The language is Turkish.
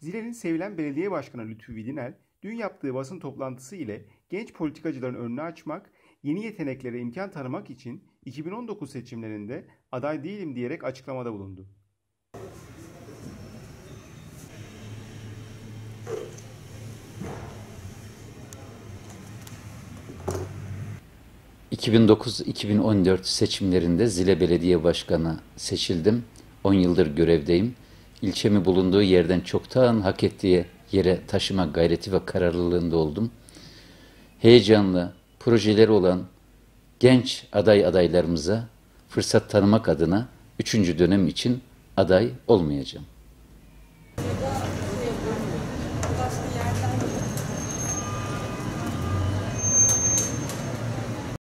Zile'nin sevilen belediye başkanı Lütfü Vidinel, dün yaptığı basın toplantısı ile genç politikacıların önünü açmak, yeni yeteneklere imkan tanımak için 2019 seçimlerinde aday değilim diyerek açıklamada bulundu. 2009-2014 seçimlerinde Zile Belediye Başkanı seçildim. 10 yıldır görevdeyim. İlçemi bulunduğu yerden çoktan hak ettiği yere taşıma gayreti ve kararlılığında oldum. Heyecanlı, projeleri olan genç adaylarımıza fırsat tanımak adına 3. dönem için aday olmayacağım.